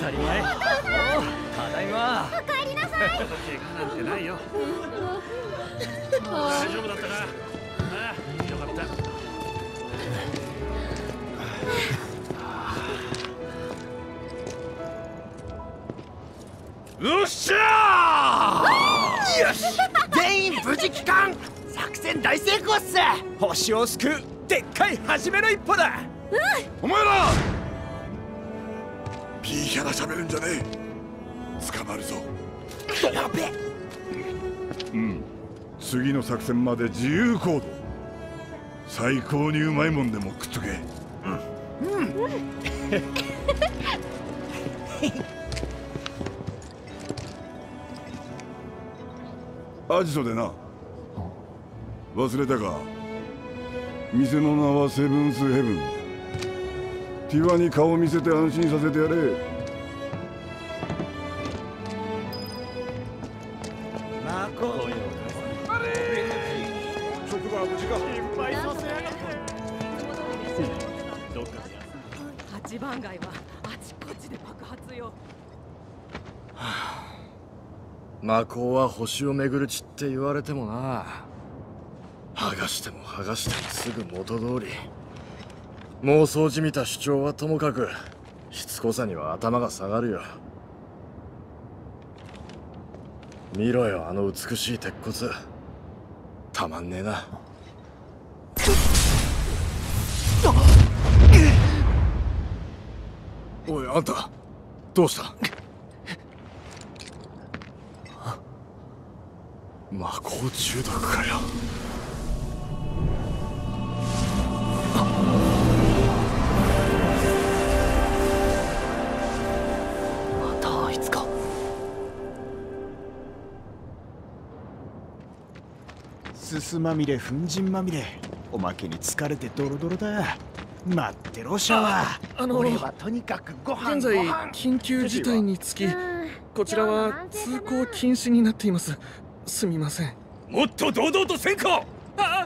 当たり前。おう、ただいま。 お帰りなさい。 怪我なんてないよ。大丈夫だったな。ああ、よかった。よっしゃー！ よし、全員無事帰還。作戦大成功っす。 星を救うでっかい初めの一歩だ。 お前らピーキャラ喋るんじゃねえ。捕まるぞ。 やべえ。 次の作戦まで自由行動。最高にうまいもんでも食っとけ。アジトでな。忘れたか。店の名はセブンスヘブン。ティワに顔見せて安心させてやれ。 マコ。 職場は無事か。 心配させやがって。どっかで八番街はあちこちで爆発よ。 魔法は星を巡る地って言われてもな。剥がしても剥がしてもすぐ元通り。妄想じみた主張はともかくしつこさには頭が下がるよ。見ろよ、あの美しい鉄骨。たまんねえな。おい、あんたどうした？魔法中毒かよ。 またあいつか。 すすまみれ、粉塵まみれ。おまけに疲れてドロドロだ。待ってろ、シャワー。俺はとにかくご飯。 現在緊急事態につき、こちらは通行禁止になっています。すみません。 もっと堂々とせんか。 はい。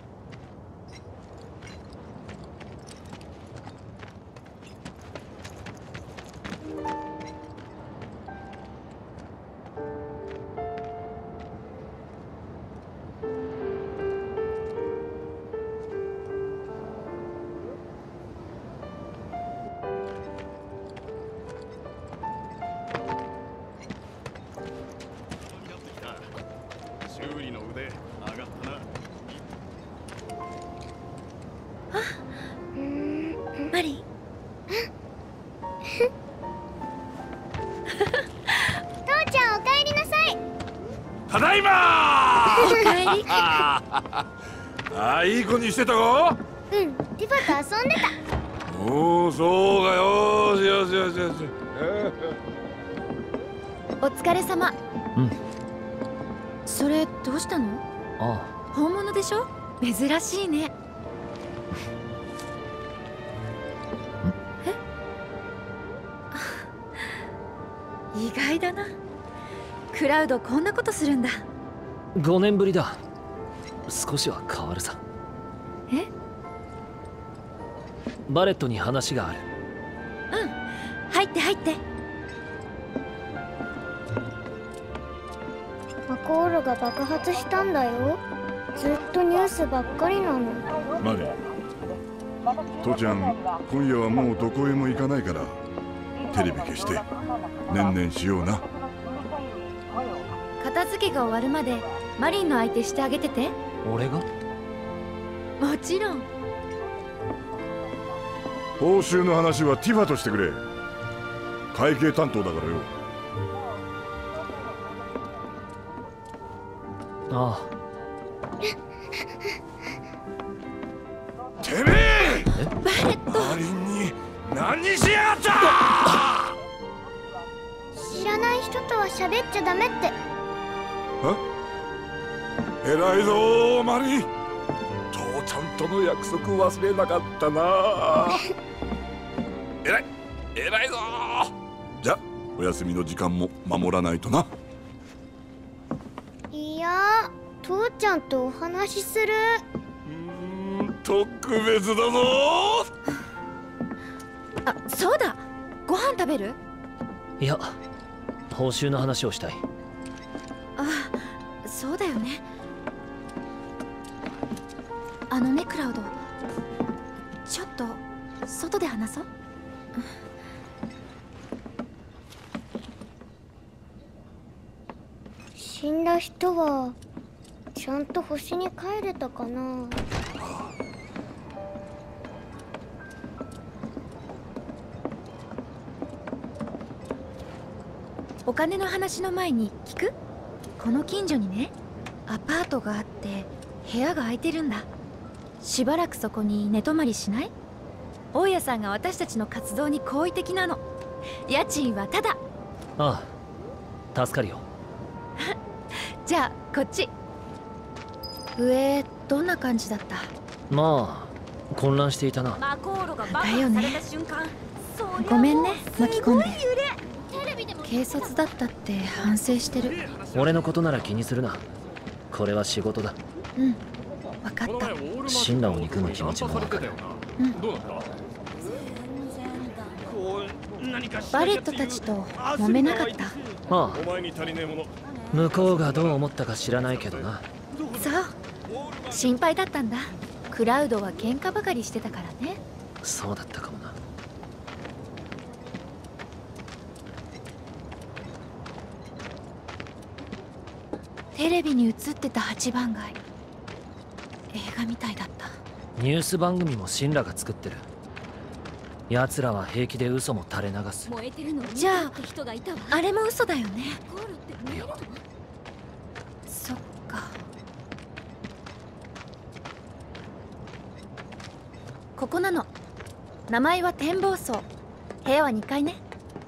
修理の腕上がったな。 マリ父ちゃんお帰りなさい。 ただいまお帰り。 あ、いい子にしてたか？ ティファと遊んでた。 おお、そうか。よしよしよしよし。 お疲れ様。それどうしたの？ あ本物でしょ？珍しいね。意外だな。クラウドこんなことするんだ。 5年ぶりだ。少しは変わるさ。 え？ バレットに話がある。 入って入って。マコールが爆発したんだよ。ずっとニュースばっかりなの。 マリ、父ちゃん今夜はもうどこへも行かないからテレビ消してねんねんしような。 片付けが終わるまでマリンの相手してあげてて。 俺が？ もちろん。 報酬の話はティファとしてくれ。会計担当だからよ。 ああ。 てめえ！ バレット。 マリンに何しやがった！ 知らない人とは喋っちゃダメって。 偉いぞマリン。父ちゃんとの約束忘れなかったな。偉いぞ。じゃお休みの時間も守らないとな。 いや、父ちゃんとお話しする。 特別だぞ。 あ、そうだ。 ご飯食べる？ いや、報酬の話をしたい。 ああ、そうだよね。あのねクラウド、ちょっと外で話そう。 死んだ人はちゃんと星に帰れたかな。 お金の話の前に聞く？この近所にね、アパートがあって部屋が空いてるんだ。しばらくそこに寝泊まりしない？大家さんが私たちの活動に好意的なの。家賃はタダ。 ああ、助かるよ。 じゃあこっち。上どんな感じだった？ まあ混乱していたな。 マコールが爆破された瞬間、 ごめんね巻き込んで。軽率だったって反省してる。 俺のことなら気にするな。これは仕事だ。 うん、分かった。 神羅を憎む気持ちも分かる。 バレットたちと揉めなかった？ ああ、向こうがどう思ったか知らないけどな。 そう、心配だったんだ。クラウドは喧嘩ばかりしてたからね。 そうだったかもな。 テレビに映ってた8番街、映画みたいだった。 ニュース番組も神羅が作ってる。奴らは平気で嘘も垂れ流す。 じゃああれも嘘だよね。 いや、 そっか。ここなの。名前は展望層。部屋は2階ね。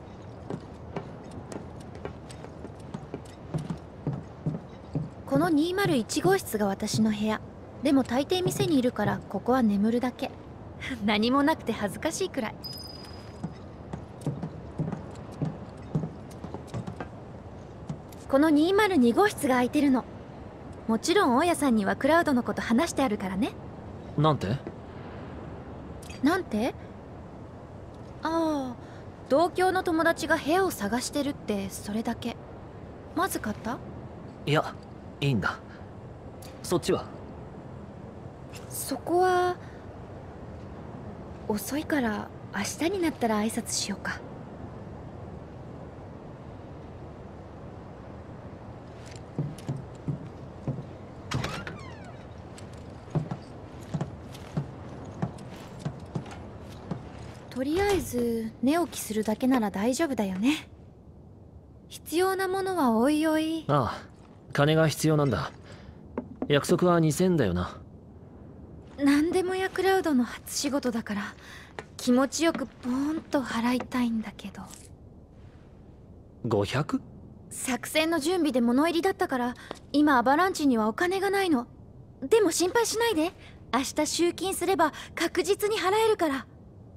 この201号室が私の部屋。でも大抵店にいるからここは眠るだけ。何もなくて恥ずかしいくらい。この202号室が空いてるの。もちろん大家さんにはクラウドのこと話してあるからね。 なんて？ なんて？ああ、同郷の友達が部屋を探してるって、それだけ。まずかった？ いや、いいんだ。そっちは？ そこは遅いから明日になったら挨拶しようか。とりあえず寝起きするだけなら大丈夫だよね。必要なものはおいおい。 ああ、金が必要なんだ。約束は2000だよな。 何でもやクラウドの初仕事だから気持ちよくポーンと払いたいんだけど。 500？ 作戦の準備で物入りだったから今アバランチにはお金がないの。でも心配しないで。明日集金すれば確実に払えるから。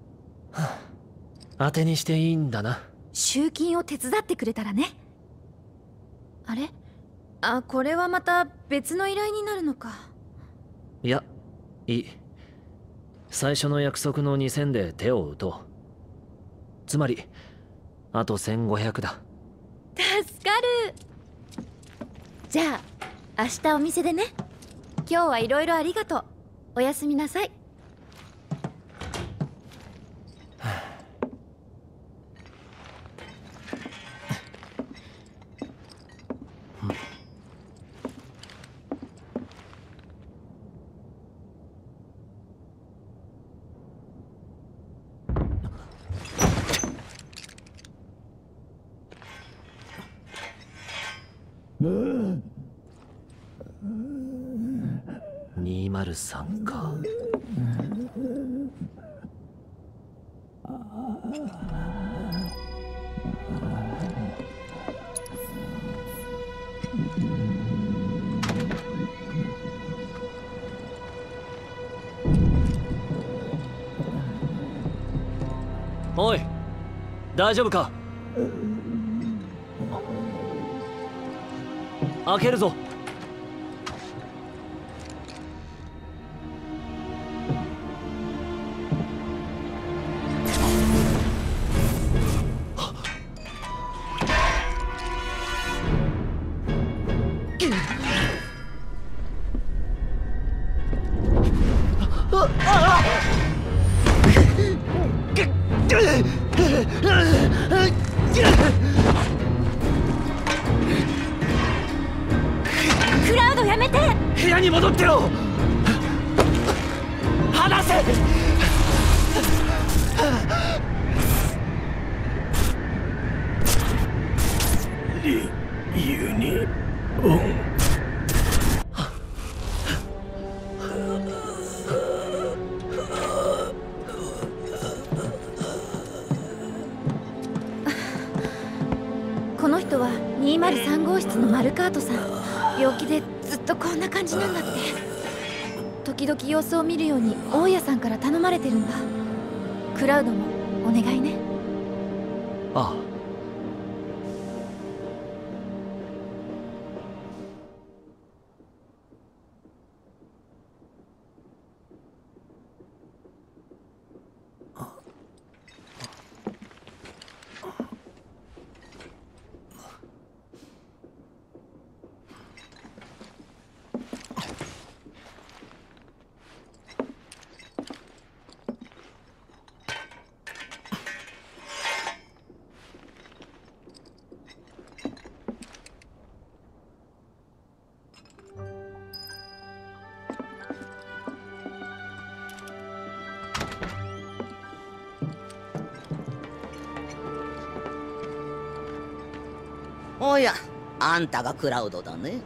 当てにしていいんだな。 集金を手伝ってくれたらね。あれ？あ、これはまた別の依頼になるのか。 いや、いい。最初の約束の2000で手を打とう。つまりあと1500だ。 助かる。じゃあ明日お店でね。今日はいろいろありがとう。おやすみなさい。 203か。おい、大丈夫か？開けるぞ。 やめて。 部屋に戻ってろ。離せ。ユニオン。 この人は203号室のマルカートさん。病気でずっとこんな感じなんだって。時々様子を見るように大家さんから頼まれてるんだ。クラウドもお願いね。 ああ。 おや、あんたがクラウドだね。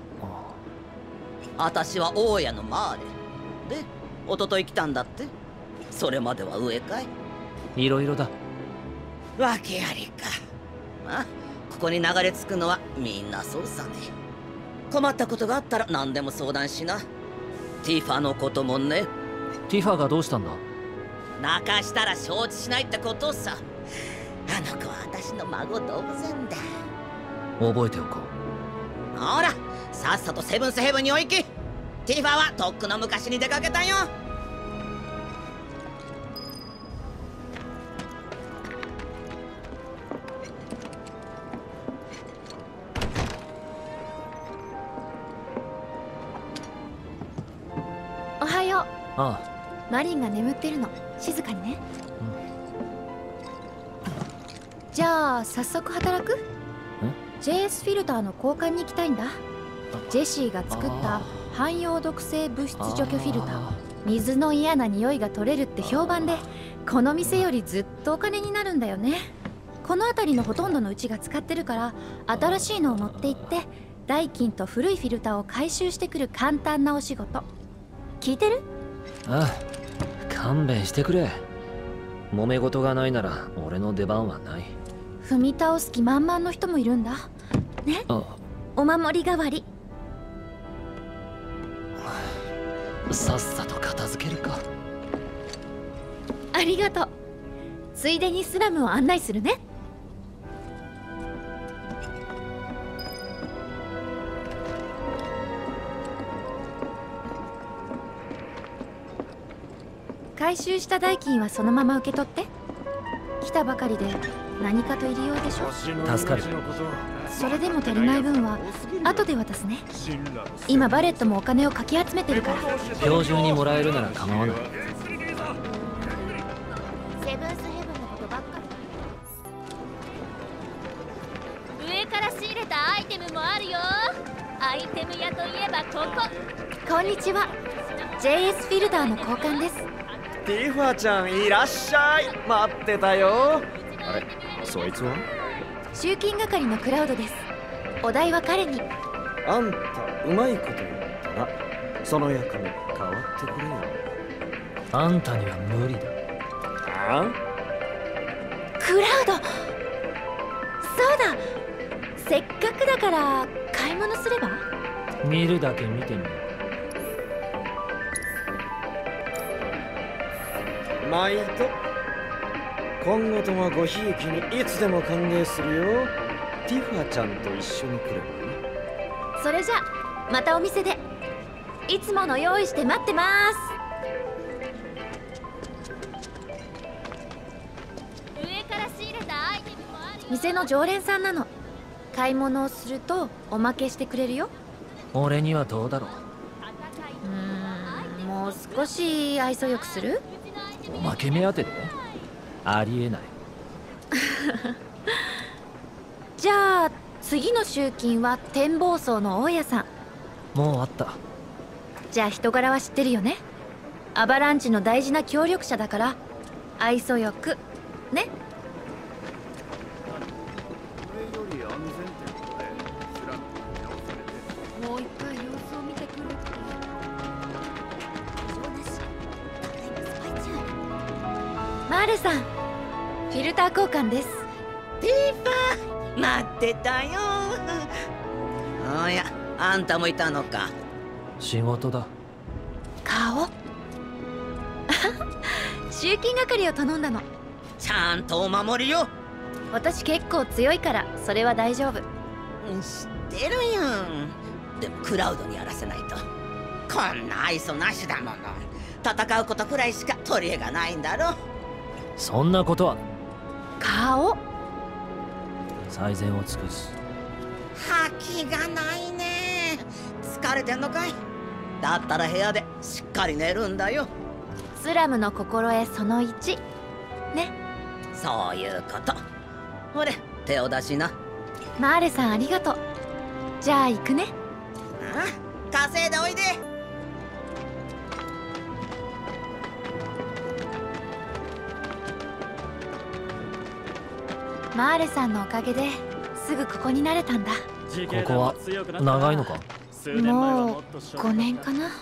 私は大家のマーレで、一昨日来たんだって。それまでは上かい？ いろいろだ。 訳ありか。まあ、ここに流れ着くのはみんなそうさね。困ったことがあったら何でも相談しな。ティファのこともね。 ティファがどうしたんだ？ 泣かしたら承知しないってことさ。あの子は私の孫同然だ。 覚えておこう。ほら、さっさとセブンスヘブンにお行き。ティファはとっくの昔に出かけたよ。 おはよう。 ああ。 マリンが眠ってるの。静かにね。じゃあ早速働く？JS フィルターの交換に行きたいんだ。ジェシーが作った汎用毒性物質除去フィルター。水の嫌な匂いが取れるって評判で、この店よりずっとお金になるんだよね。この辺りのほとんどのうちが使ってるから、新しいのを持って行って代金と古いフィルターを回収してくる簡単なお仕事。聞いてる？ ああ、勘弁してくれ。揉め事がないなら俺の出番はない。 踏み倒す気満々の人もいるんだね。お守り代わり。 さっさと片付けるか。 ありがとう。ついでにスラムを案内するね。回収した代金はそのまま受け取って。来たばかりで何かと入りようでしょ。 助かる。 それでも足りない分は後で渡すね。今バレットもお金をかき集めてるから。 今日中にもらえるなら構わない。 セブンスヘブンのことばっかり。上から仕入れたアイテムもあるよ。アイテム屋といえばここ。 こんにちは。 JS フィルターの交換です。 ティファちゃんいらっしゃい。待ってたよ。あれ、そいつは？ 集金係のクラウドです。お題は彼に。 あんたうまいこと言ったな。その役目変わってくれよ。 あんたには無理だ。 あ？ クラウド、そうだ。せっかくだから買い物すれば？ 見るだけ見てみる。 毎度今後ともごひいきにいつでも歓迎するよ。ティファちゃんと一緒に来ればね。 それじゃまたお店で。いつもの用意して待ってます。 上から仕入れたアイテムもあるよ。 店の常連さんなの。買い物をするとおまけしてくれるよ。 俺にはどうだろう。もう少し愛想よくする？ おまけ目当てで？ありえない。 じゃあ次の集金は展望層の大家さん。 もうあった。 じゃあ人柄は知ってるよね。アバランチの大事な協力者だから愛想よくね。もう一回様子を見てくるって。マーレさん、フィルター交換です。 ティファ、待ってたよ。おや、あんたもいたのか。 仕事だ。 顔集金係を頼んだの。 ちゃんとお守りよ。 私結構強いからそれは大丈夫。 知ってるよ。でもクラウドにやらせないと。こんな愛想なしだもの。戦うことくらいしか取り柄がないんだろ。 そんなことは。 顔最善を尽くす。 覇気がないね。疲れてんのかい。だったら部屋でしっかり寝るんだよ。 スラムの心得その1ね。 そういうこと。ほれ、手を出しな。 マーレさんありがとう。じゃあ行くね。 ああ、稼いでおいで。 マーレさんのおかげですぐここになれたんだ。 ここは長いのか。 もう5年かな。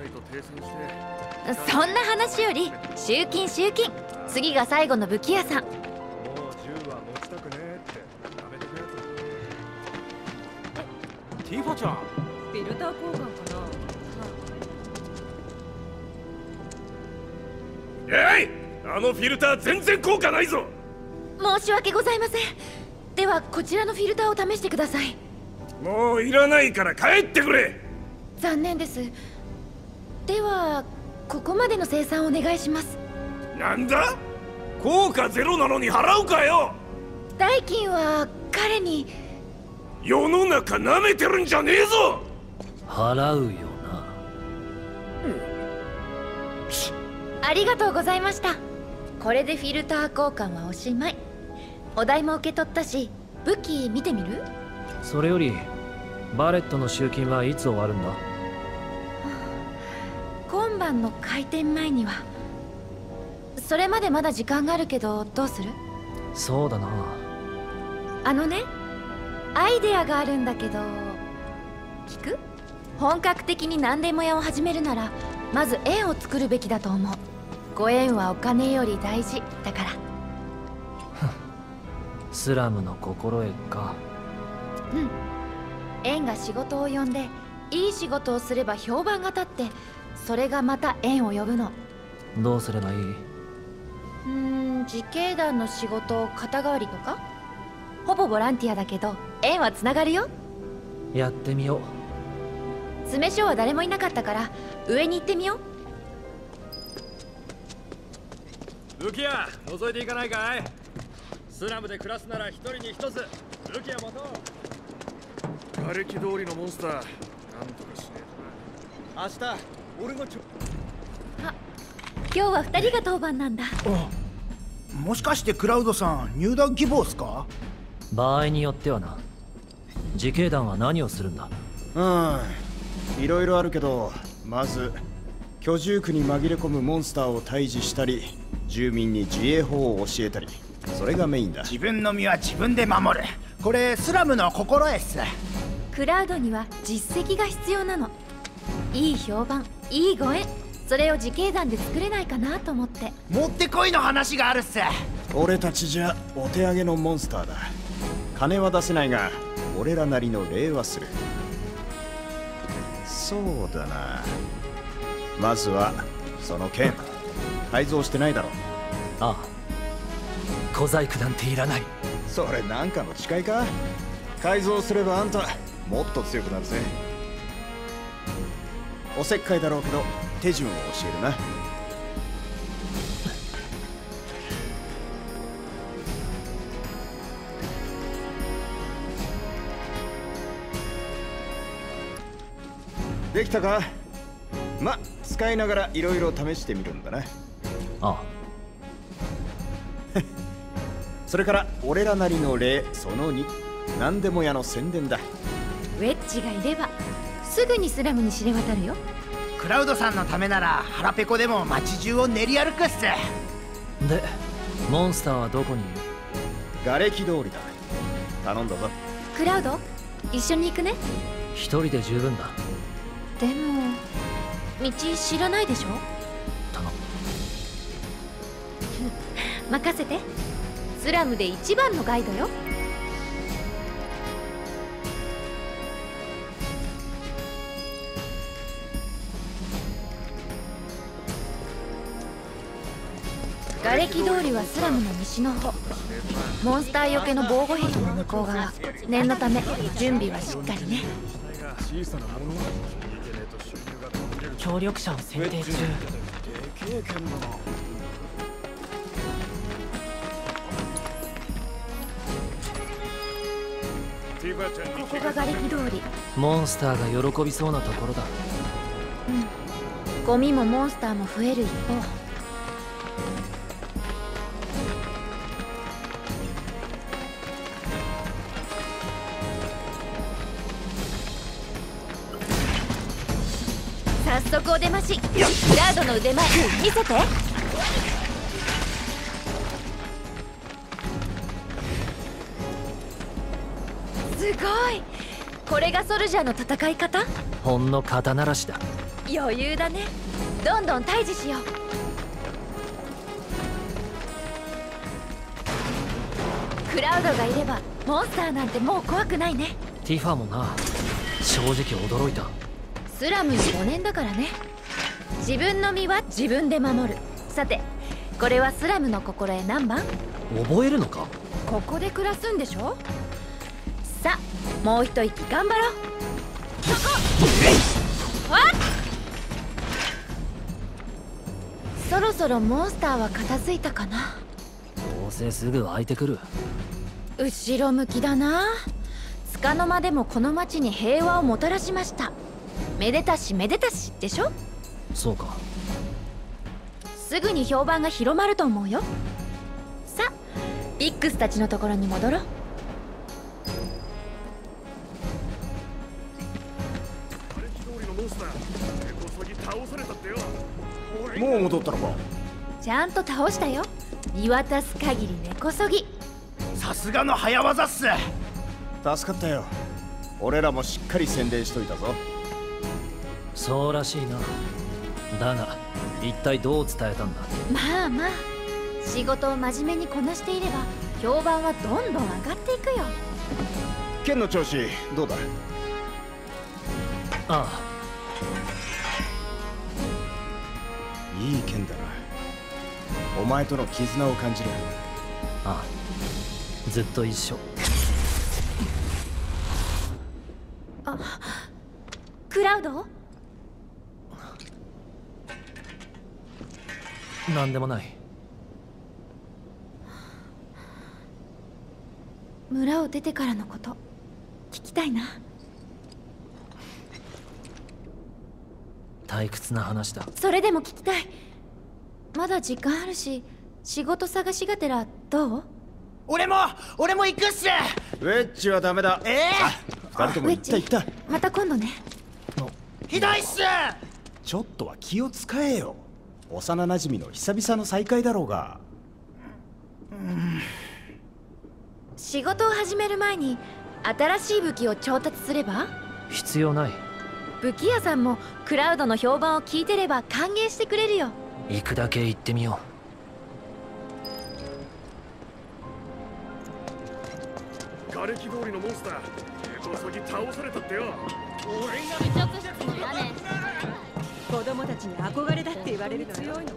そんな話より集金。次が最後の武器屋さん。 ティファちゃん、フィルター交換かな。 あのフィルター全然効果ないぞ。 申し訳ございません。ではこちらのフィルターを試してください。 もういらないから帰ってくれ。 残念です。ではここまでの生産をお願いします。 なんだ、効果ゼロなのに払うかよ。 代金は彼に。 世の中なめてるんじゃねえぞ。 払うよな。 ありがとうございました。これでフィルター交換はおしまい。お代も受け取ったし、武器見てみる？ それよりバレットの集金はいつ終わるんだ？ 今晩の開店前には。それまでまだ時間があるけどどうする？ そうだな。 あのね、アイデアがあるんだけど聞く？本格的に何でも屋を始めるならまず円を作るべきだと思う。ご縁はお金より大事だから。 スラムの心得か。 うん。縁が仕事を呼んでいい仕事をすれば評判が立って、それがまた縁を呼ぶの。 どうすればいい？ 自警団の仕事肩代わりとか。ほぼボランティアだけど縁はつながるよ。 やってみよう。 詰め所は誰もいなかったから上に行ってみよう。武器屋覗いていかないかい？スラムで暮らすなら一人に一つ武器屋持とう。 瓦礫通りのモンスター、なんとかしね明日俺があ、今日は2人が当番なんだ。 もしかしてクラウドさん入団希望っすか？ 場合によってはな。自警団は何をするんだ？ いろいろあるけど、まず居住区に紛れ込むモンスターを退治したり、住民に自衛法を教えたり、それがメインだ。 自分の身は自分で守る。これスラムの心得っす。 クラウドには実績が必要なの。いい評判、いいご縁、それを自警団で作れないかなと思って。 もってこいの話があるっす。 俺たちじゃお手上げのモンスターだ。金は出せないが俺らなりの礼はする。そうだな、まずはその剣改造してないだろ。 ああ、小細工なんていらない。 それなんかの誓いか？改造すればあんたもっと強くなるぜ。おせっかいだろうけど手順を教えるな。できたか？ま、使いながらいろいろ試してみるんだな。 ああ。 それから俺らなりの礼その2、何でも屋の宣伝だ。 ウェッジがいればすぐにスラムに知れ渡るよ。 クラウドさんのためなら腹ペコでも街中を練り歩くっす。 でモンスターはどこにいる？ 瓦礫通りだ。頼んだぞ。 クラウド、一緒に行くね。 一人で十分だ。 でも道知らないでしょ。 頼む。 任せて。スラムで一番のガイドよ。瓦礫通りはスラムの西の方。モンスターよけの防護壁の向こう側。念のため準備はしっかりね。 協力者を選定中。 ここが瓦礫通り。 モンスターが喜びそうなところだ。 うん。ゴミもモンスターも増える一方。早速お出まし。クラウドの腕前見せて。すごい。これがソルジャーの戦い方？ ほんの肩慣らしだ。 余裕だね。どんどん退治しよう。クラウドがいればモンスターなんてもう怖くないね。 ティファもな。正直驚いた。 スラムに5年だからね。自分の身は自分で守る。さてこれはスラムの心得何番？ 覚えるのか？ ここで暮らすんでしょ。さあもう一息頑張ろう。そこわっ。そろそろモンスターは片付いたかな。 どうせすぐ湧いてくる。 後ろ向きだな。束の間でもこの町に平和をもたらしました。めでたしめでたしでしょ。 そうか。 すぐに評判が広まると思うよ。さあビックスたちのところに戻ろう。 もう戻ったのか？ ちゃんと倒したよ。見渡す限り根こそぎ。 さすがの早技っす。 助かったよ。俺らもしっかり宣伝しといたぞ。 そうらしいな。だが一体どう伝えたんだ？ まあまあ仕事を真面目にこなしていれば評判はどんどん上がっていくよ。 剣の調子どうだ？ ああ、 いい剣だな。お前との絆を感じる。 ああ、ずっと一緒。 あ、クラウド？ なんでもない。 村を出てからのこと聞きたいな。 退屈な話だ。 それでも聞きたい。まだ時間あるし仕事探しがてらどう？ 俺も行くっす。 ウェッジはダメだ。二人とも行った行った。 また今度ね。 ひどいっす。 ちょっとは気を使えよ。幼馴染の久々の再会だろうが。 仕事を始める前に新しい武器を調達すれば？ 必要ない。 武器屋さんもクラウドの評判を聞いてれば歓迎してくれるよ。 行くだけ行ってみよう。瓦礫通りのモンスター根こそぎ倒されたってよ。 俺が美術室の屋根。 子供たちに憧れだって言われる強いの？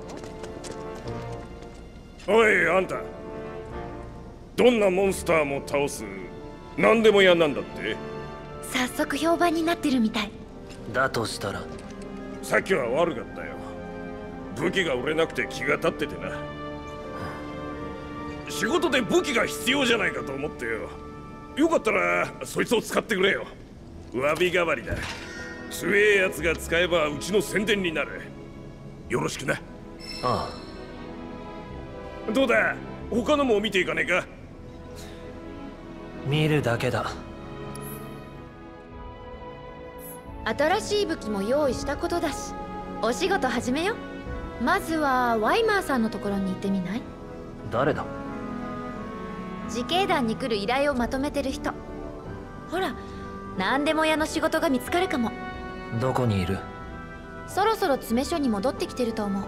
おいあんた、どんなモンスターも倒す何でも屋なんだって？ 早速評判になってるみたい。 だとしたらさっきは悪かったよ。武器が売れなくて気が立っててな。仕事で武器が必要じゃないかと思ってよ。よかったらそいつを使ってくれよ。詫び代わりだ。強えやつが使えばうちの宣伝になる。よろしくな。 ああ。どうだ、他のも見ていかねえか？ 見るだけだ。 新しい武器も用意したことだし、お仕事始めよ。まずはワイマーさんのところに行ってみない？ 誰だ？ 自警団に来る依頼をまとめてる人。ほら、何でも屋の仕事が見つかるかも。 どこにいる？ そろそろ詰め所に戻ってきてると思う。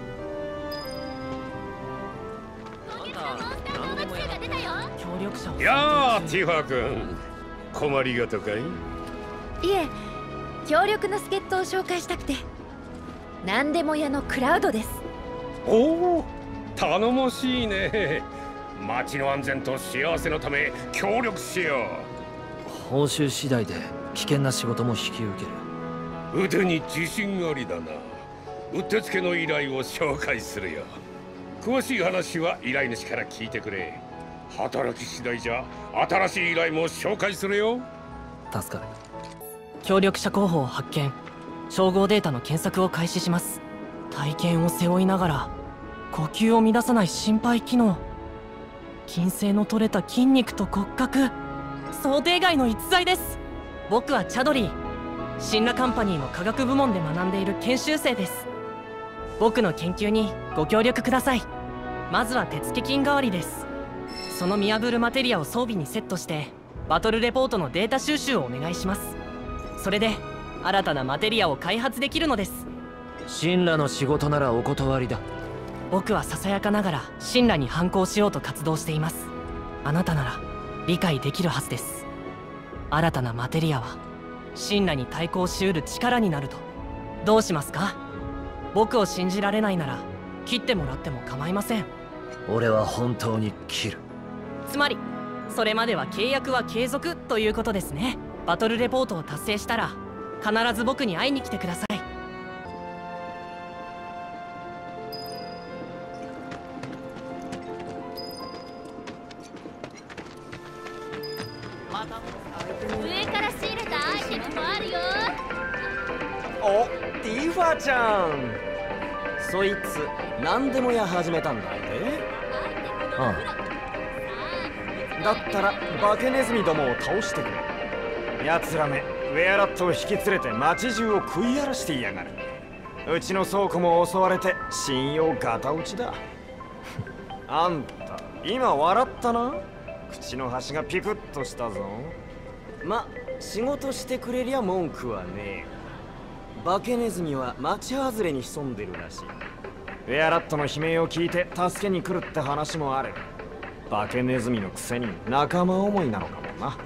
やあ、ティファー君、困りごとかい？ いえ、強力な助っ人を紹介したくて。何でも屋のクラウドです。 おお、頼もしいね。町の安全と幸せのため協力しよう。報酬次第で危険な仕事も引き受ける。腕に自信ありだな。うってつけの依頼を紹介するよ。詳しい話は依頼主から聞いてくれ。働き次第じゃ新しい依頼も紹介するよ。 助かる。 協力者候補を発見。照合データの検索を開始します。体験を背負いながら呼吸を乱さない心肺機能、筋性の取れた筋肉と骨格、想定外の逸材です。僕はチャドリー、シンラカンパニーの科学部門で学んでいる研修生です。僕の研究にご協力ください。まずは手付金代わりです。その見破るマテリアを装備にセットしてバトルレポートのデータ収集をお願いします。それで新たなマテリアを開発できるのです。 神羅の仕事ならお断りだ。 僕はささやかながら神羅に反抗しようと活動しています。あなたなら理解できるはずです。新たなマテリアは神羅に対抗しうる力になると。どうしますか？僕を信じられないなら切ってもらっても構いません。 俺は本当に切る。 つまりそれまでは契約は継続ということですね。バトルレポートを達成したら必ず僕に会いに来てください。 上から仕入れたアイテムもあるよ。 お、ティファちゃん。そいつ何でも屋始めたんだって？ ああ。だったら化けネズミどもを倒してくれ。奴らめウェアラットを引き連れて街中を食い荒らしていやがる。うちの倉庫も襲われて信用ガタ落ちだ。あんた今笑ったな。口の端がピクッとしたぞ。ま、仕事してくれりゃ文句はねえ。化けネズミは町外れに潜んでるらしい。ウェアラットの悲鳴を聞いて助けに来るって話もある。化けネズミのくせに仲間思いなのかもな。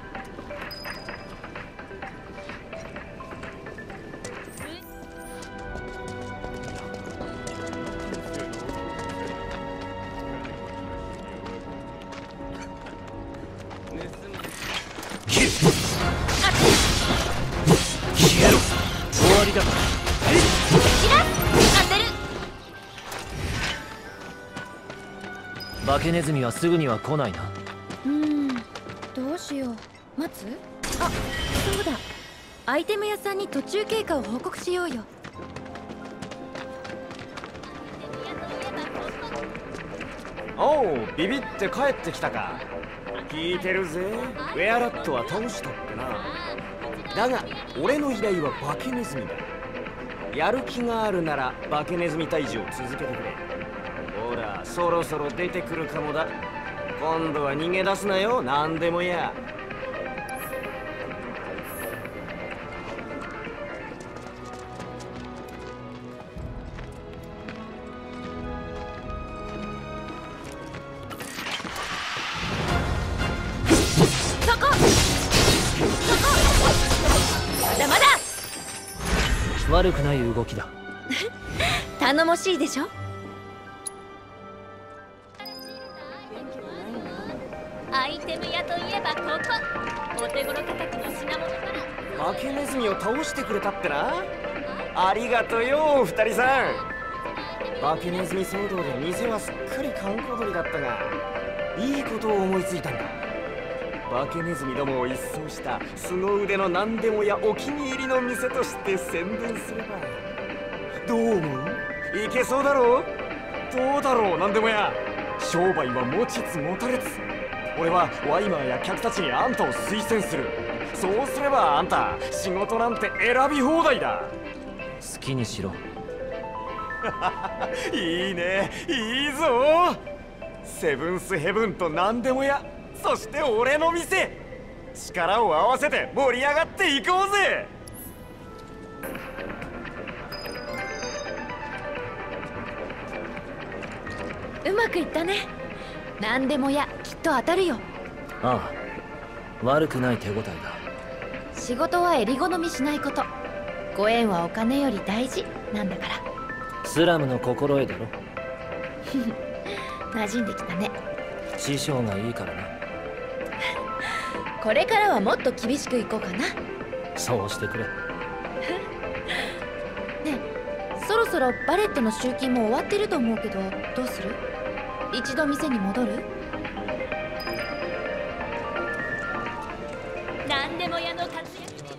化けネズミはすぐには来ないな。 どうしよう。待つ？あ、そうだ。アイテム屋さんに途中経過を報告しようよ。 おう、ビビって帰ってきたか。聞いてるぜ。ウェアラットは倒したってな。だが俺の依頼は化けネズミだ。やる気があるなら化けネズミ退治を続けてくれ。ほら、そろそろ出てくるかもだ。今度は逃げ出すなよ、なんでもや。 悪くない動きだ。 頼もしいでしょ。 アイテム屋といえばここ。お手頃価格の品物から。 化けネズミを倒してくれたってな。ありがとよ、二人さん。化けネズミ騒動で店はすっかり閑古鳥だったが、いいことを思いついたんだ。化けネズミどもを一掃した凄腕の何でもやお気に入りの店として宣伝すれば。どう思う？いけそうだろう？どうだろう、何でもや。商売は持ちつ持たれつ。俺はワイマーや客たちにあんたを推薦する。 そうすればあんた仕事なんて選び放題だ。 好きにしろ。 いいね、いいぞ。セブンスヘブンと何でもや、そして俺の店、力を合わせて盛り上がっていこうぜ。 うまくいったね。何でもやきっと当たるよ。 ああ、悪くない手応えだ。 仕事は襟好みしないこと。ご縁はお金より大事なんだから。 スラムの心得だろ。 馴染んできたね。 師匠がいいからな。 これからはもっと厳しくいこうかな。 そうしてくれ。 ねえ、そろそろバレットの集金も終わってると思うけど、どうする？一度店に戻る？ 何でも屋の活躍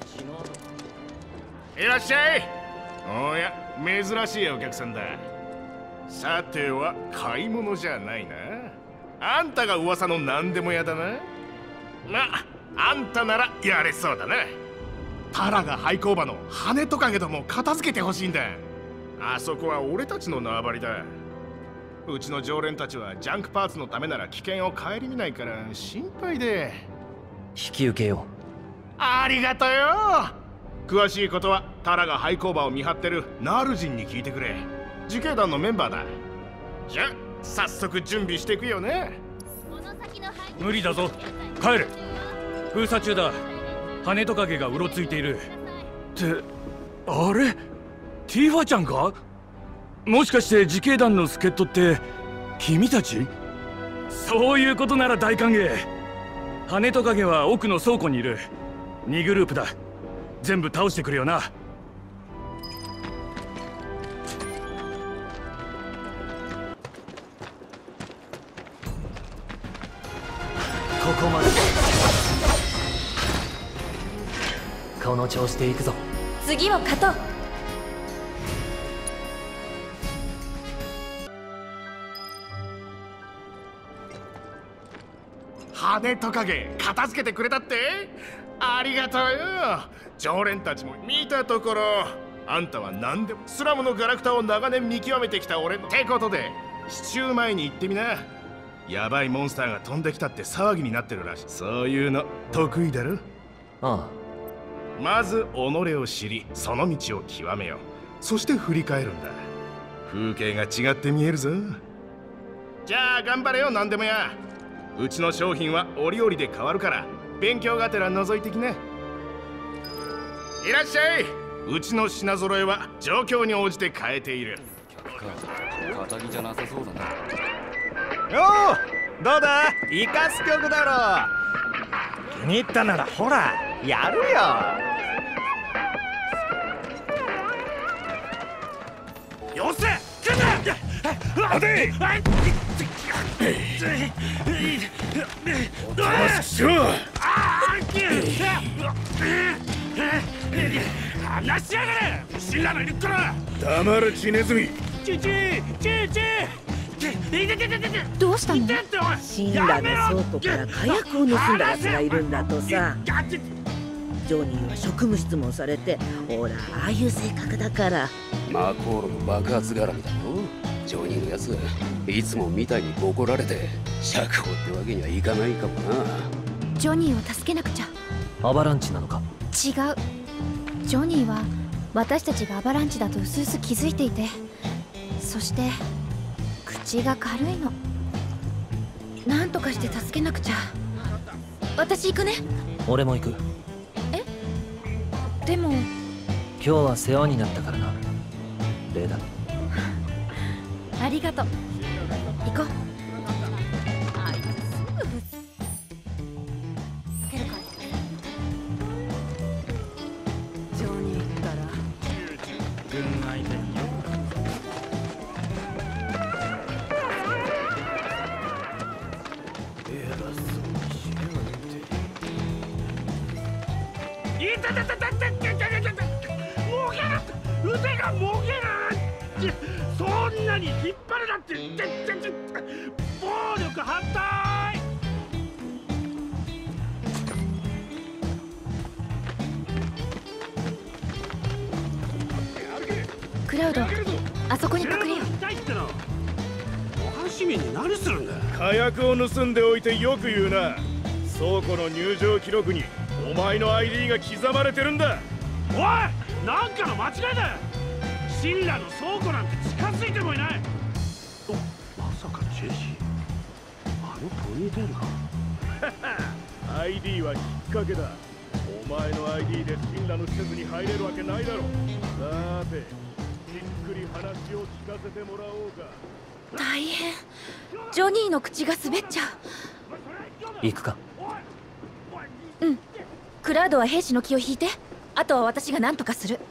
で。 いらっしゃい。おや、珍しいお客さんだ。さては買い物じゃないな。あんたが噂の何でも屋だな。あんたならやれそうだな。タラが廃工場の羽トカゲども片付けてほしいんだ。あそこは俺たちの縄張りだ。うちの常連たちはジャンクパーツのためなら危険を顧みないから心配で。 引き受けよう。 ありがとよ。詳しいことはタラが廃工場を見張ってるナール人に聞いてくれ。自警団のメンバーだ。じゃ早速準備していくよね。 無理だぞ、帰れ。封鎖中だ。羽トカゲがうろついている。ってあれ、ティーファちゃんか？もしかして自警団の助っ人って君たち？そういうことなら大歓迎。羽トカゲは奥の倉庫にいる。2グループだ。全部倒してくれよな。 ここまで。この調子でいくぞ。 次は勝とう。 羽トカゲ片付けてくれたって？ありがとうよ。常連たちも見たところ、あんたは何でもスラムのガラクタを長年見極めてきた俺のってことで、シチュー前に行ってみな。ヤバいモンスターが飛んできたって騒ぎになってるらしい。そういうの得意だろ？ ああ。まず己を知り、その道を極めよう。そして振り返るんだ。風景が違って見えるぞ。じゃあ頑張れよ、何でもや。うちの商品は折々で変わるから、勉強がてら覗いてきな。いらっしゃい。うちの品揃えは状況に応じて変えている。 肩着じゃなさそうだな。 よう、どうだ、イカス曲だろ。気に入ったならほらやるよ。よせ、来んな。 待て。おとなしくしろ。 話しやがれ。死んだのいるから。 黙れ血ネズミ。 どうしたの？ 死んだの倉庫から火薬を盗んだ奴がいるんだとさ。ジョニーは職務質問されて、ほらああいう性格だから。 マコールの爆発絡みだろ。ジョニーのやついつもみたいにボコられて釈放ってわけにはいかないかもな。 ジョニーを助けなくちゃ。 アバランチなのか？ 違う。ジョニーは私たちがアバランチだとうすうす気づいていて、そして口が軽いの。なんとかして助けなくちゃ。私行くね。 俺も行く。 でも今日は世話になったからな、レイだ。 ありがとう。行こう。 ジョニーったら軍相手によ。 偉そうにしろよって。 いたたたたたたたたもげる。腕がもげる。そんなに引っ張るなんて。暴力反対。 クラウド、あそこに隠れよう。 模範市民に何するんだ。 火薬を盗んでおいてよく言うな。倉庫の入場記録にお前の ID が刻まれてるんだ。 おい、なんかの間違いだ。シンラの倉庫なんて近づいてもいない。お、まさかジェシー、あのポニーテールか。 ID はきっかけだ。お前の ID でシンラの施設に入れるわけないだろ。さて、じっくり話を聞かせてもらおうか。 大変。ジョニーの口が滑っちゃう。 行くか。 うん。クラウドは兵士の気を引いて、あとは私が何とかする。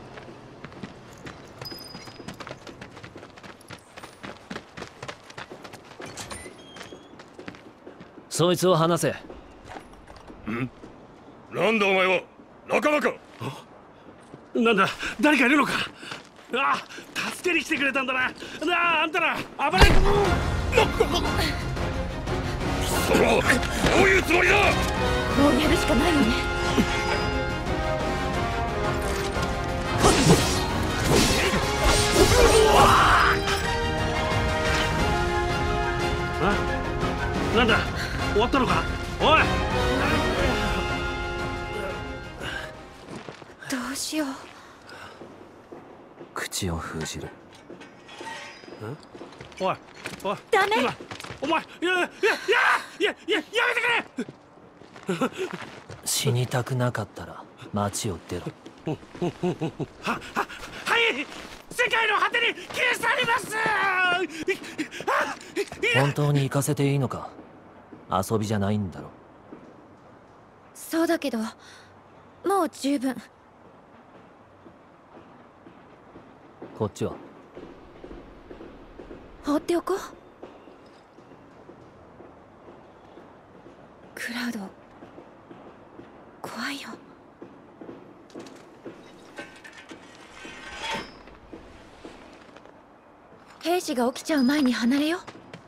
そいつを離せ。 ん？なんだお前は。仲間か。なんだ、誰かいるのか。ああ、助けに来てくれたんだな。あんたら暴れ。その、どういうつもりだ。 もうやるしかないよね。 あ、なんだ、終わったのか。おい。 どうしよう。 口を封じる。 おい、おい。 ダメ。 お前、やめてくれ。 死にたくなかったら町を出ろ。 はい、世界の果てに消え去ります。 本当に行かせていいのか。遊びじゃないんだろ。 そうだけど、もう十分。 こっちは放っておこう。クラウド、怖いよ。兵士が起きちゃう前に離れよう。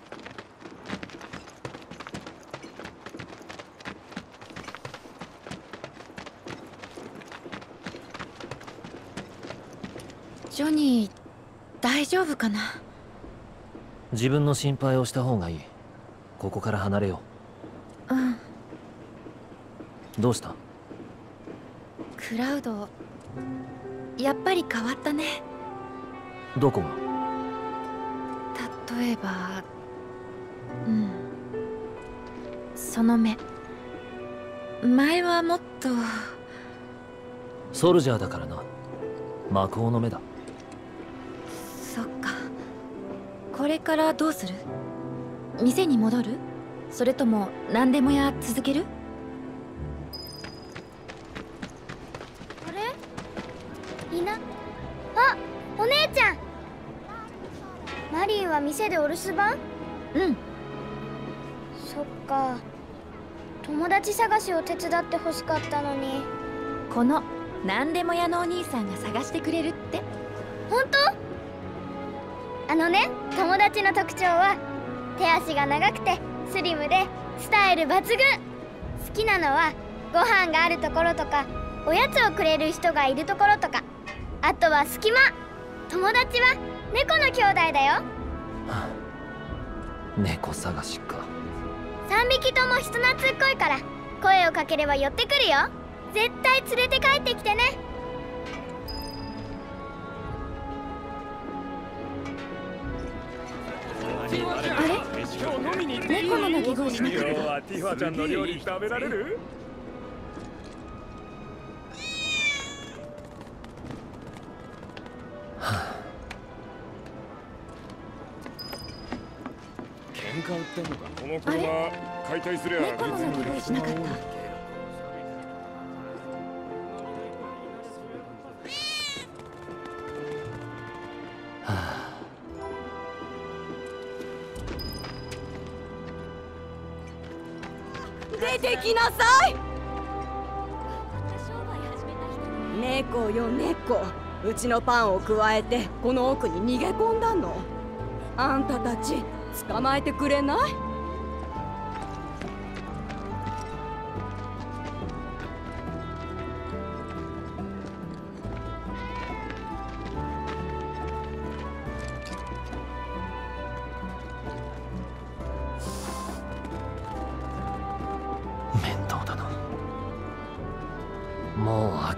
ジョニー、大丈夫かな。 自分の心配をした方がいい。ここから離れよう。うん。 どうした？ クラウド、やっぱり変わったね。 どこが？ 例えば、その目。前はもっと。 ソルジャーだからな。魔法の目だ。 そっか。これからどうする？店に戻る？それとも何でも屋続ける？ あれ？いな。あ、お姉ちゃん。マリンは店でお留守番？ うん。 そっか。友達探しを手伝ってほしかったのに。 この何でも屋のお兄さんが探してくれるって。 本当？あのね、友達の特徴は手足が長くてスリムでスタイル抜群。好きなのはご飯があるところとか、おやつをくれる人がいるところとか、あとは隙間。友達は猫の兄弟だよ。 猫探しか。 3匹とも人懐っこいから、声をかければ寄ってくるよ。絶対連れて帰ってきてね。 あれ？猫の鳴き声しなかった。 今日はティファちゃんの料理食べられる？ 喧嘩売ってんのか。この車解体すりゃ猫の鳴き声しなかった。 出てきなさい。猫よ猫、うちのパンをくわえてこの奥に逃げ込んだの。あんたたち捕まえてくれない？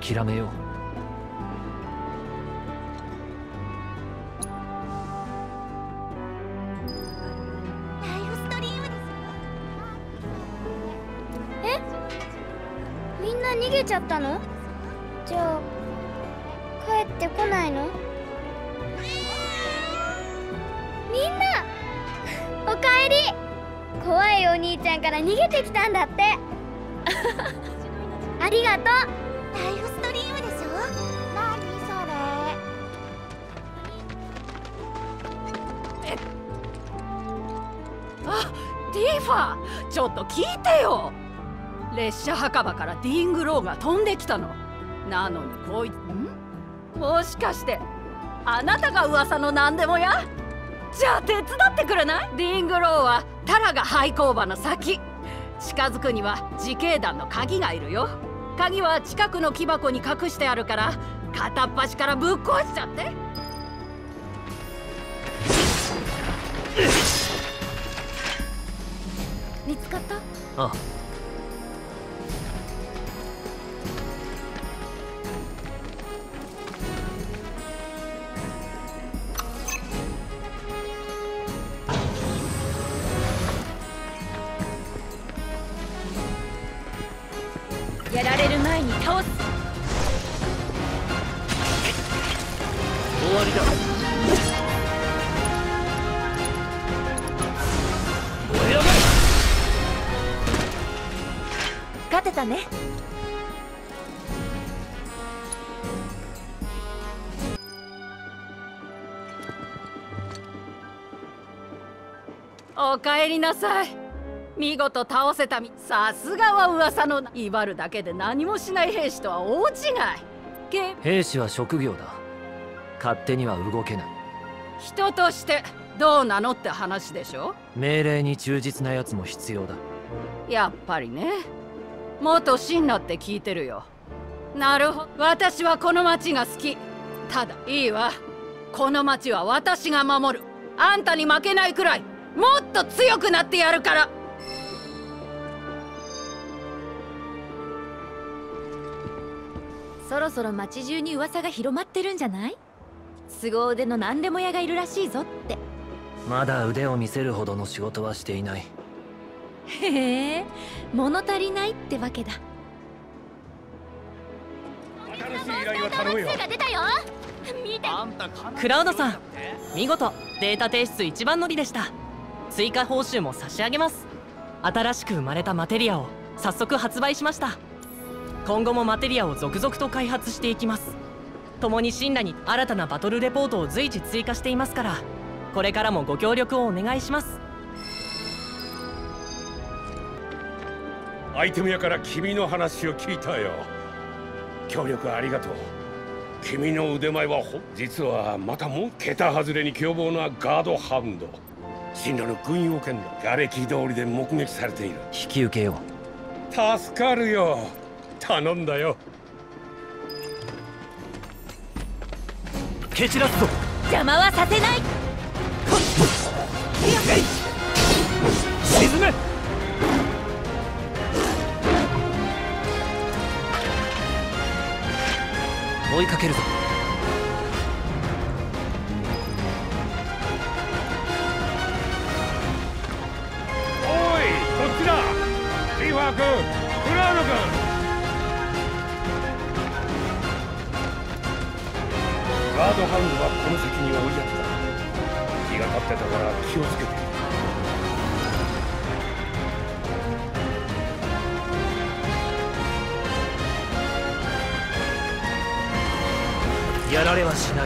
諦めよう。 みんな逃げちゃったの？じゃあ帰ってこないの？みんなおかえり。怖いお兄ちゃんから逃げてきたんだってありがとう。ライフストリームでしょ。何それ。 あ、ティファ、ちょっと聞いてよ。列車墓場からディーングローが飛んできたの。なのにこいつ、もしかしてあなたが噂の何でもや？じゃあ手伝ってくれない？ディーングローはタラが廃工場の先。近づくには自警団の鍵がいるよ。鍵は近くの木箱に隠してあるから片っ端からぶっ壊しちゃって。 見つかった？ ああ。 やられる前に倒す。 終わりだ。燃え上がれ。 勝てたね。 おかえりなさい。見事倒せたみ。さすがは噂の威張るだけで何もしない兵士とは大違い。 兵士は職業だ。勝手には動けない。 人としてどうなのって話でしょ。 命令に忠実なやつも必要だ。 やっぱりね。元神羅って聞いてるよ。なるほど。私はこの町が好き。ただいいわ。この町は私が守る。あんたに負けないくらいもっと強くなってやるから。 そろそろ町中に噂が広まってるんじゃない？凄腕の何でも屋がいるらしいぞって。 まだ腕を見せるほどの仕事はしていない。 へえ、物足りないってわけだ。 新しい依頼は頼むよ。 が出たよ。見て。 クラウドさん、見事データ提出一番乗りでした。追加報酬も差し上げます。新しく生まれたマテリアを早速発売しました。今後もマテリアを続々と開発していきます。共に神羅に新たなバトルレポートを随時追加していますから、これからもご協力をお願いします。 アイテム屋から君の話を聞いたよ。協力ありがとう。君の腕前は実はまたも桁外れに凶暴なガードハウンド。神羅の軍用犬の瓦礫通りで目撃されている。 引き受けよう。助かるよ。頼んだよ。 蹴散らすぞ。 邪魔はさせない。 沈め。追いかけるぞ。 おい、こっちだ。リーファー君、クラウド君。ガードハウンドはこの先に追いやった。気が立ってたから気をつけて。 やられはしない。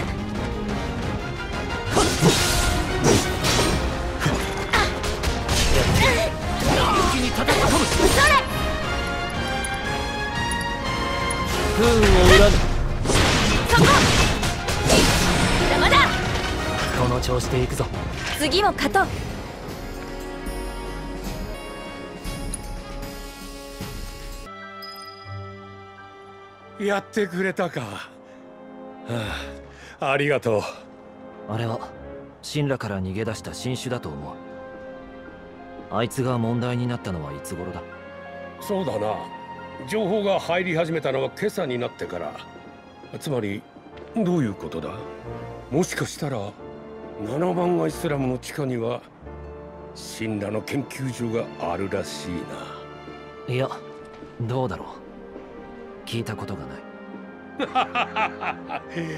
一気に叩き込む。不運を恨む。 そこ。邪魔だ。 この調子で行くぞ。 次も勝とう。 やってくれたか。はあ、ありがとう。 あれは神羅から逃げ出した新種だと思う。あいつが問題になったのはいつ頃だ？ そうだな。 情報が入り始めたのは今朝になってから。つまりどういうことだ？もしかしたら7番アイスラムの地下には神羅の研究所があるらしいな。 いや、どうだろう。聞いたことがない。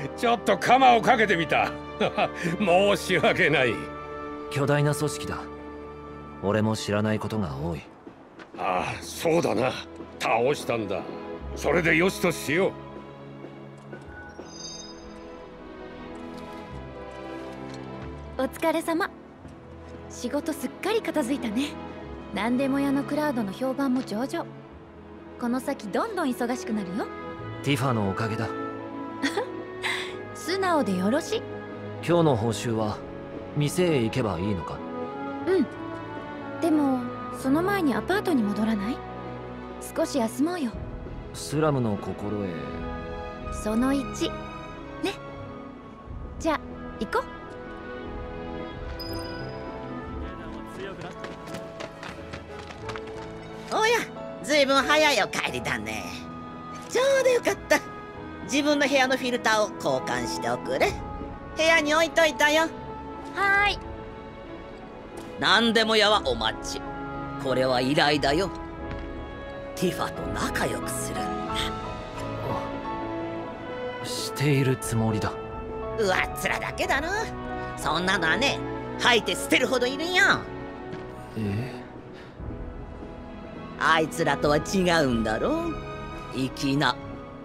ちょっと鎌をかけてみた。申し訳ない。 巨大な組織だ。俺も知らないことが多い。 ああ、そうだな。倒したんだ。それでよしとしよう。 お疲れ様。仕事すっかり片付いたね。何でも屋のクラウドの評判も上々。この先どんどん忙しくなるよ。 ティファのおかげだ。 素直でよろしい。 今日の報酬は店へ行けばいいのか？ うん。でもその前にアパートに戻らない？少し休もうよ。 スラムの心へ。 その1ね。じゃあ行こう。 おや、ずいぶん早いお帰りだね。ちょうどよかった。自分の部屋のフィルターを交換しておくれ。部屋に置いといたよ。 はーい。 何でも屋はお待ち。これは依頼だよ。ティファと仲良くするんだ。 しているつもりだ。 上っ面だけだな。そんなのはね、吐いて捨てるほどいるよ。あいつらとは違うんだろう。粋な。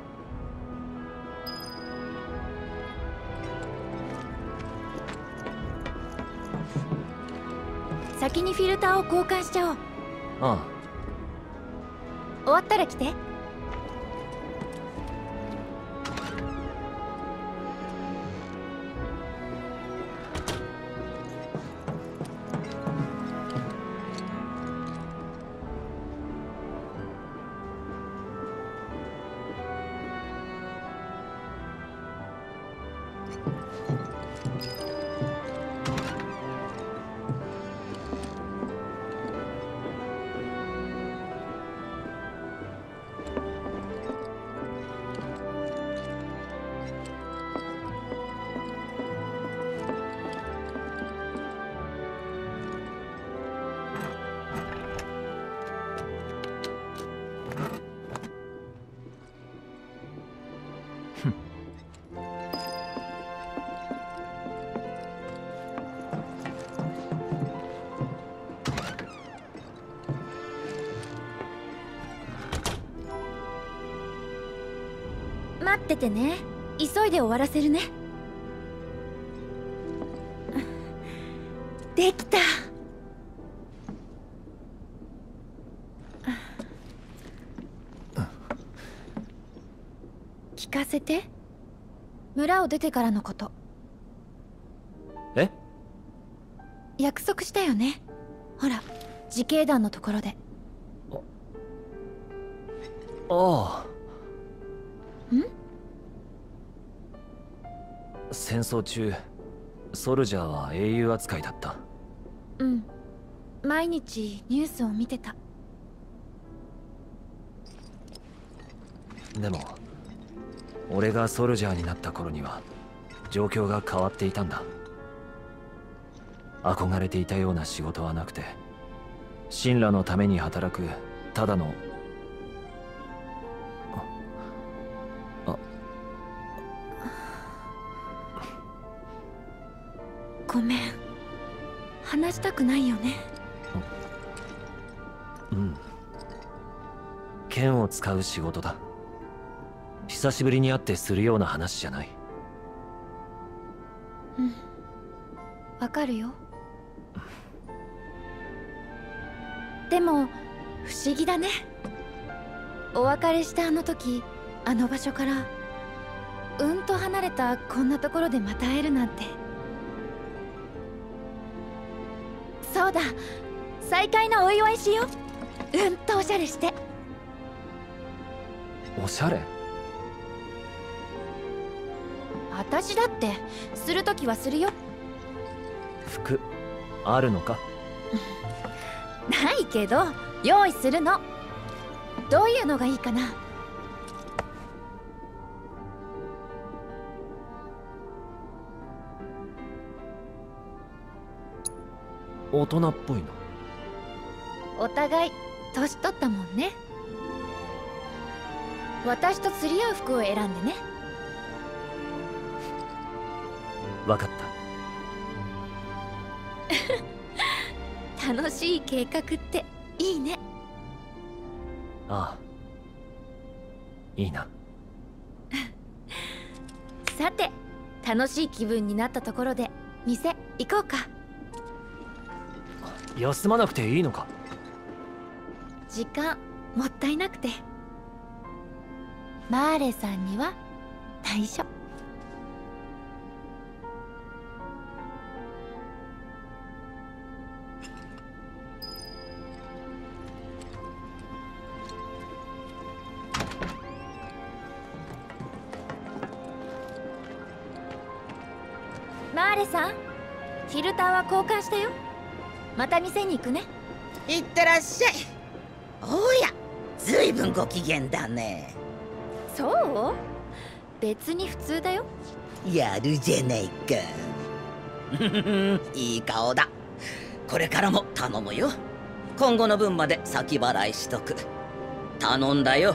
先にフィルターを交換しちゃおう。 ああ。 終わったら来て。待っててね。急いで終わらせるね。できた。聞かせて。村を出てからのこと。 え？ 約束したよね。ほら、自警団のところで。 ああ。 ん？ 戦争中、ソルジャーは英雄扱いだった。 うん。毎日ニュースを見てた。 でも俺がソルジャーになった頃には状況が変わっていたんだ。憧れていたような仕事はなくて、神羅のために働くただのごめん。話したくないよね。 うん。剣を使う仕事だ。久しぶりに会ってするような話じゃない。 うん。わかるよ。でも不思議だね。お別れしたあの時、あの場所からうんと離れたこんなところでまた会えるなんて。そうだ、再会のお祝いしよう。うんとおしゃれして。 おしゃれ？ 私だってするときはするよ。 服あるのか？ ないけど用意するの。 どういうのがいいかな？ 大人っぽいの。 お互い年取ったもんね。私と釣り合う服を選んでね。 わかった。 楽しい計画っていいね。 ああ、いいな。 さて、楽しい気分になったところで店行こうか。 休まなくていいのか？ 時間もったいなくて。マーレさんには内緒。マーレさん、フィルターは交換したよ。また店に行くね。 いってらっしゃい。おや、ずいぶんご機嫌だね。 そう？別に普通だよ。 やるじゃないか。いい顔だ。これからも頼むよ。今後の分まで先払いしとく。頼んだよ。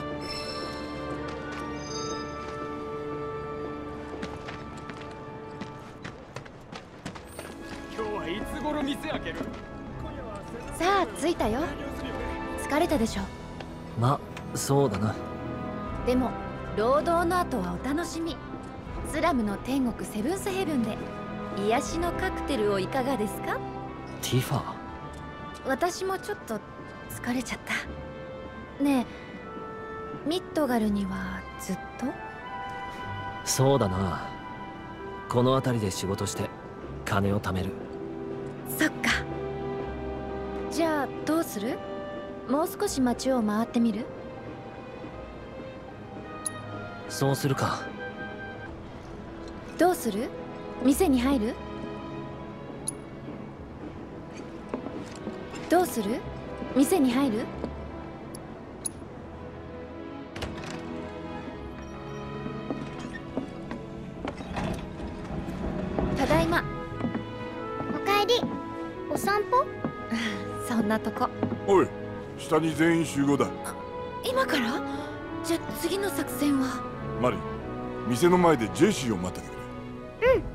今日はいつ頃店開ける？ さあ着いたよ。疲れたでしょ。 ま、そうだな。 でも労働の後はお楽しみ。スラムの天国セブンスヘブンで癒しのカクテルをいかがですか？ ティファ。 私もちょっと疲れちゃった。ねえ、ミッドガルにはずっと？ そうだな。この辺りで仕事して金を貯める。 そっか。じゃあどうする？もう少し街を回ってみる？ そうするか。 どうする？店に入る？どうする？店に入る？ただいま。 おかえり。お散歩？ そんなとこ。 おい、下に全員集合だ。 今から？じゃあ次の作戦は？ マリ、店の前でジェシーを待っててくれ。 うん。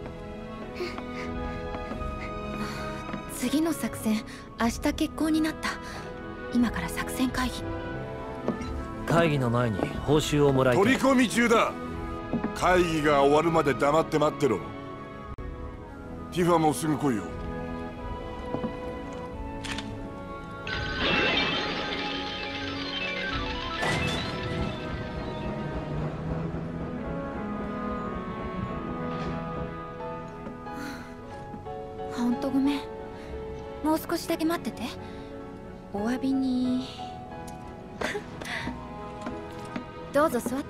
次の作戦、明日決行になった。今から作戦会議。 会議の前に報酬をもらいたい。 取り込み中だ。会議が終わるまで黙って待ってろ。ティファもすぐ来いよ。 ほんとごめん。もう少しだけ待ってて。お詫びにどうぞ座って。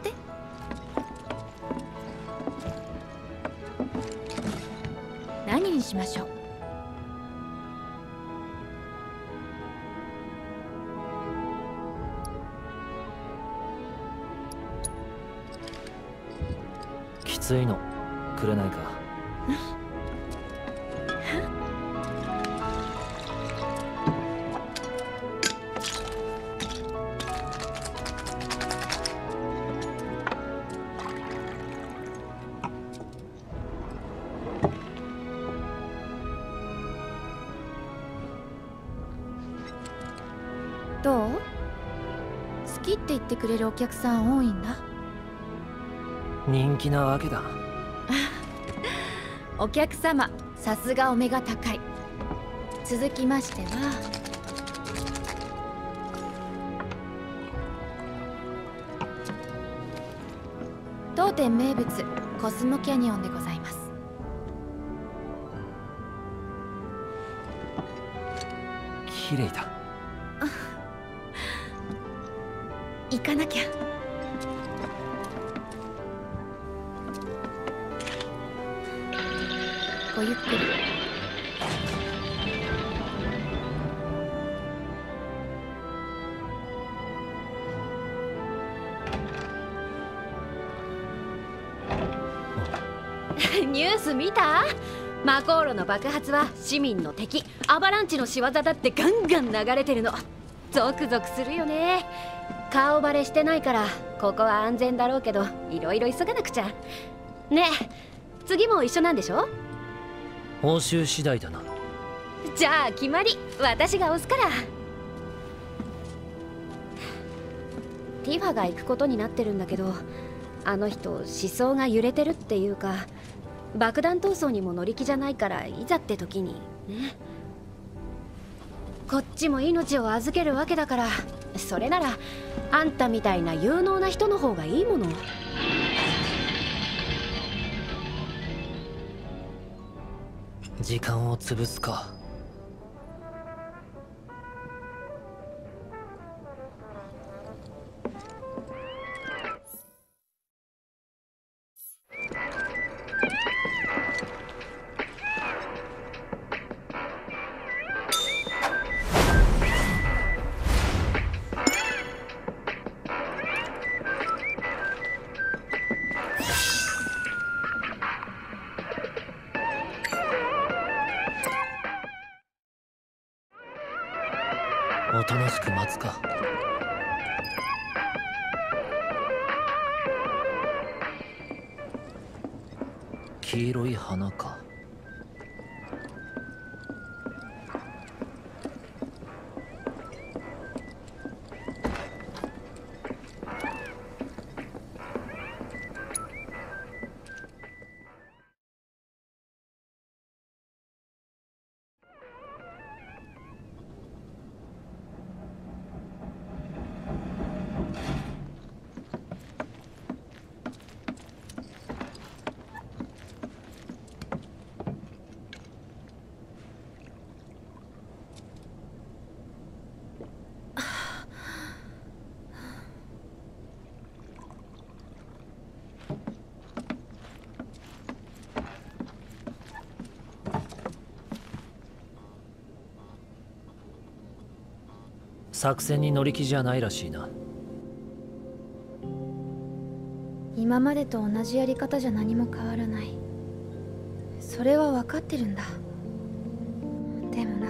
何にしましょう？ きついのくれないか？ どう？好きって言ってくれるお客さん多いんだ。 人気なわけだ。 お客様、さすがお目が高い。続きましては当店名物コスモキャニオンでございます。 綺麗だ。 行かなきゃ。ごゆっくり。 ニュース見た？マコーロの爆発は市民の敵アバランチの仕業だってガンガン流れてるの。ゾクゾクするよね。顔バレしてないからここは安全だろうけど、いろいろ急がなくちゃ。ねえ、次も一緒なんでしょ？ 報酬次第だな。 じゃあ決まり、私が押すから。ティファが行くことになってるんだけど、あの人思想が揺れてるっていうか、爆弾闘争にも乗り気じゃないから、いざって時にね。こっちも命を預けるわけだから、それならあんたみたいな有能な人の方がいいもの。 時間を潰すか。おとなしく待つか。黄色い花か。作戦に乗り気じゃないらしいな。 今までと同じやり方じゃ何も変わらない。それは分かってるんだ。でもな、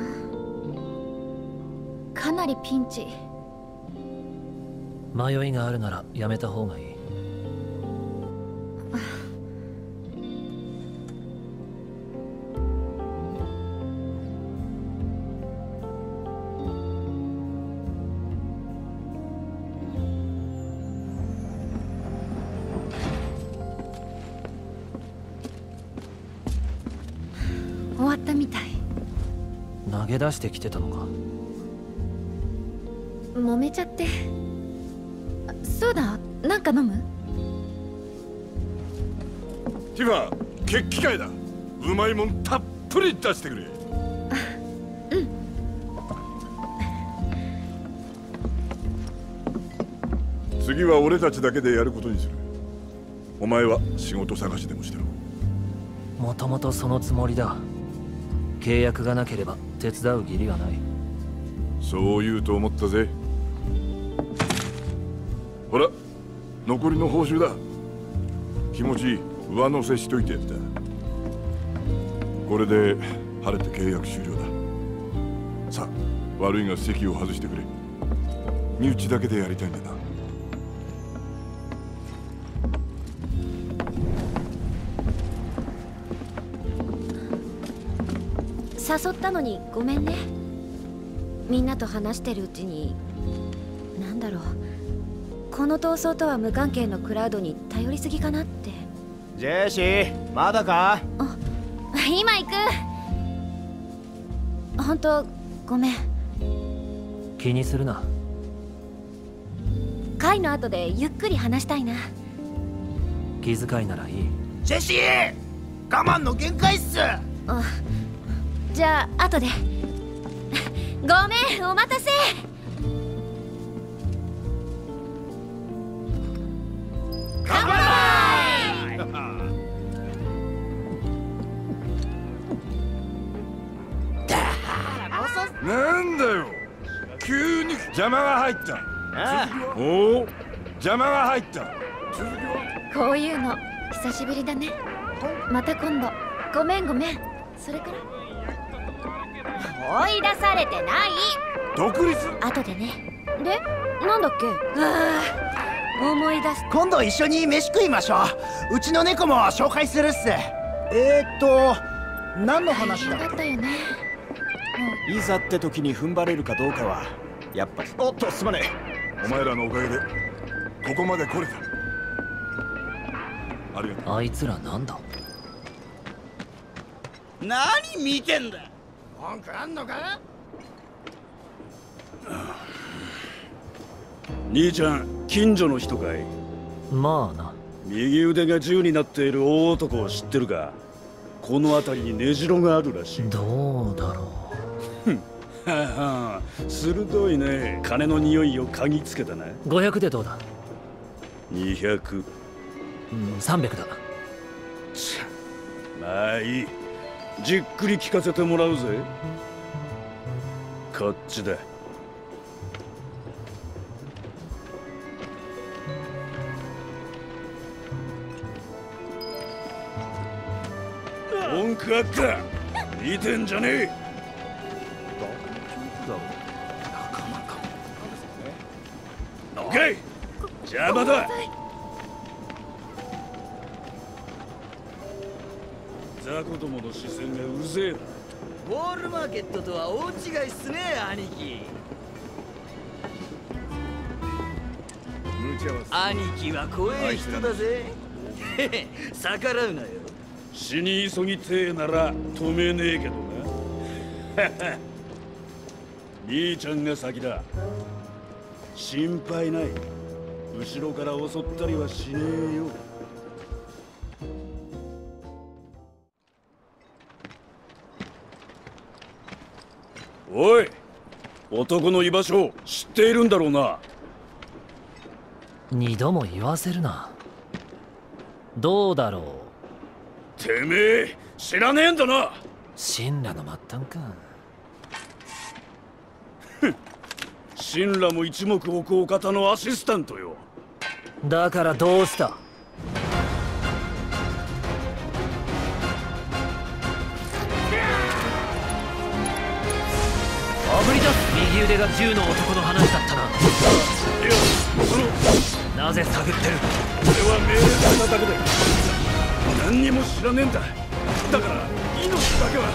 かなりピンチ。 迷いがあるならやめた方がいい。 終わったみたい。 投げ出してきてたのか。 揉めちゃって。そうだ、なんか飲む？ ティファ、決起会だ。うまいもんたっぷり出してくれ。次は俺たちだけでやることにする。お前は仕事探しでもしてろ。 もともとそのつもりだ。契約がなければ手伝う義理はない。 そう言うと思ったぜ。ほら、残りの報酬だ。気持ち上乗せしといてやった。これで晴れて契約終了だ。さあ、悪いが席を外してくれ。身内だけでやりたいんだな。 誘ったのにごめんね。みんなと話してるうちに、なんだろう、この闘争とは無関係のクラウドに頼りすぎかなって。 ジェシー、まだか？ 今行く。本当ごめん。 気にするな。 会の後でゆっくり話したいな。 気遣いならいい。 ジェシー、我慢の限界っす。 じゃあ後で。ごめん、お待たせ。乾杯。 なんだよ、急に邪魔が入った。おお、邪魔が入った。 こういうの久しぶりだね。また今度。ごめんごめん。それから追い出されてない。 独立。 後でね。で、なんだっけ。思い出す。 今度一緒に飯食いましょう。うちの猫も紹介するっす。何の話だっけ。 いざって時に踏ん張れるかどうかはやっぱり。おっとすまねえ。お前らのおかげでここまで来れた。ありがとう。 あいつらなんだ。 何見てんだ。文句あんのか。 兄ちゃん、近所の人かい。 まあな。 右腕が銃になっている大男を知ってるか。この辺りに根城があるらしい。 どうだろう。はは、鋭いね。金の匂いを嗅ぎつけたな。 500でどうだ。 200。 300だ。 まあいい。じっくり聞かせてもらうぜ。こっちだ。文句あった。見てんじゃねえ。どけい、邪魔だ。雑魚どもの視線がうぜえな。 ウォールマーケットとは大違いっすね、兄貴。兄貴は怖え人だぜ。逆らうなよ。 死に急ぎてえなら止めねえけどな。兄ちゃんが先だ。心配ない。後ろから襲ったりはしねえよ。おい、男の居場所知っているんだろうな。 二度も言わせるな。どうだろう。 てめえ知らねえんだな。 神羅の末端か。 神羅も一目置くお方のアシスタントよ。 だからどうした。あぶり出す。右腕が銃の男の話だったな。 いや、 なぜ探ってる。 俺は命令されただけで何にも知らねえんだ。だから命だけは。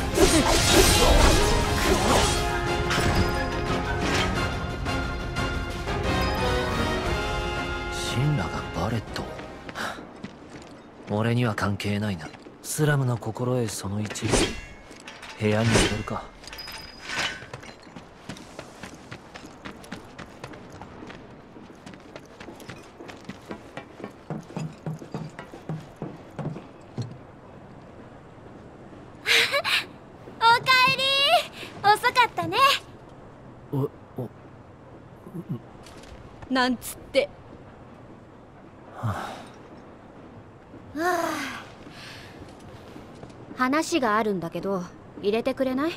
神羅がバレット。俺には関係ないな。スラムの心得その1。部屋に戻るか。 なんつって。話があるんだけど入れてくれない？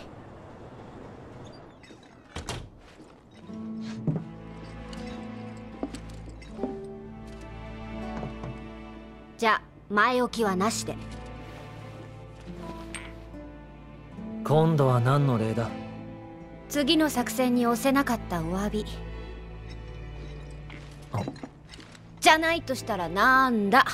じゃあ前置きはなしで。 今度は何の礼だ？ 次の作戦に押せなかったお詫び。じゃないとしたらなんだ。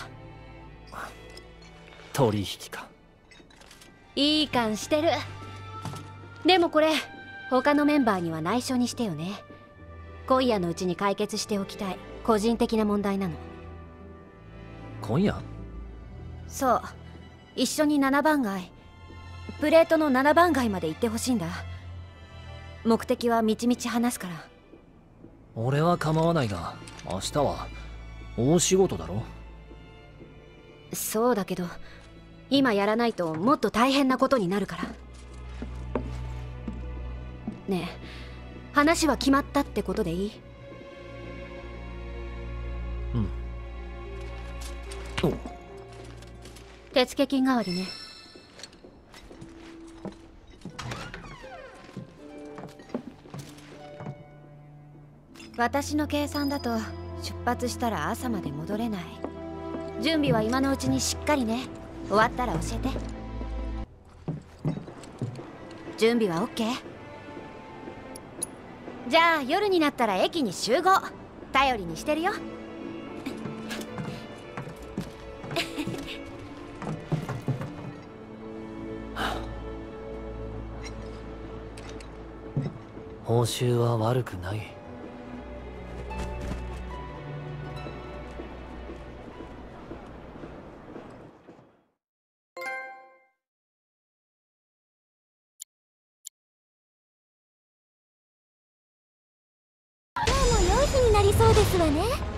取引か。 いい感してる。でもこれ他のメンバーには内緒にしてよね。今夜のうちに解決しておきたい個人的な問題なの。 今夜？ そう、一緒に7番街、プレートの7番街まで行ってほしいんだ。目的はみちみち話すから。 俺は構わないが、明日は大仕事だろ。 そうだけど今やらないともっと大変なことになるから。ねえ、話は決まったってことでいい？ うん。 手付金代わりね。私の計算だと出発したら朝まで戻れない。 準備は今のうちにしっかりね。終わったら教えて。準備は OK？ じゃあ夜になったら駅に集合。頼りにしてるよ。 報酬は悪くない。 今日も良い日になりそうですわね。